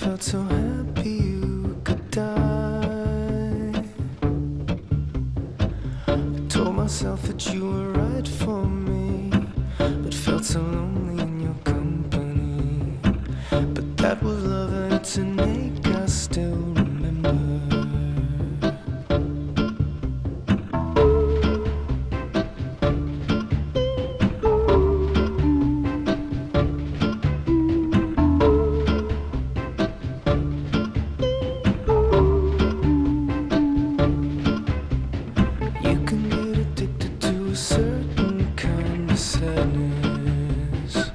felt so happy you could die. I told myself that you were right for me, but felt so lonely in your company. But that was love and it's an ache I still remember. Certain kind of sadness,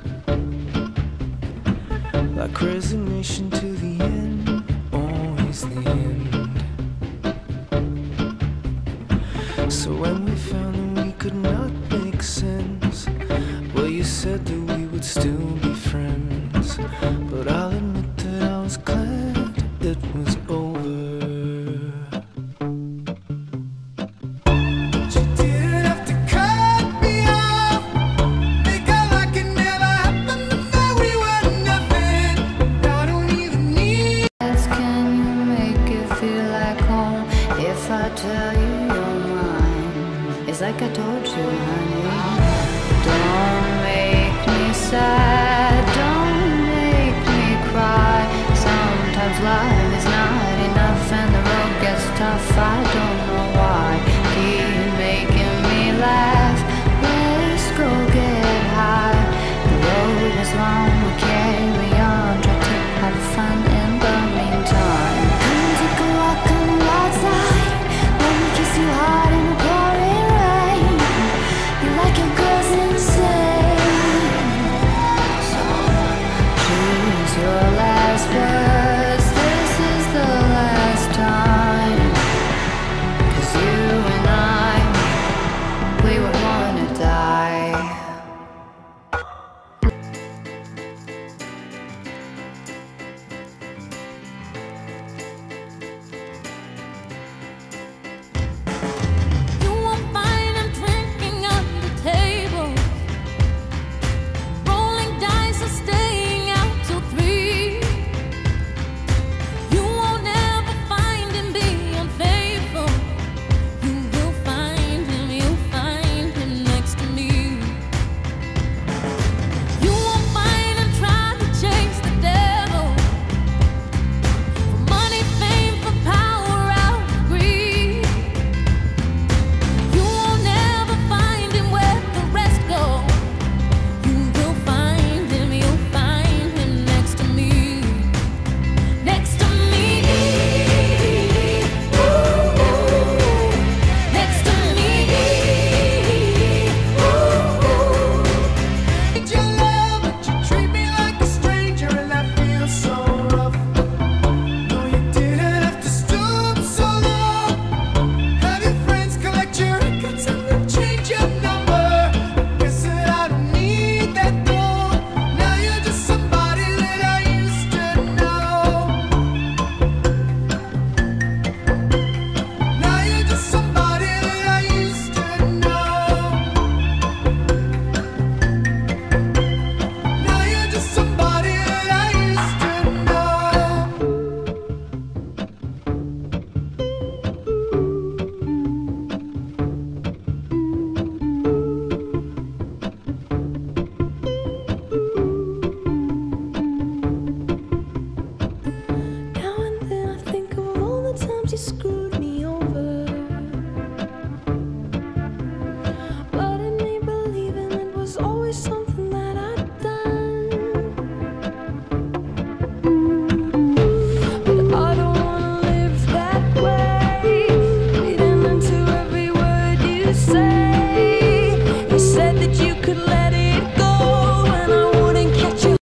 like resignation to the end, always the end. So when we found that we could not make sense, well, you said that we would still be friends. But I'll admit that I was glad it was over. If I tell you you're mine, it's like I told you, honey. Don't make me sad, don't make me cry. Sometimes life is not enough and the road gets tough. I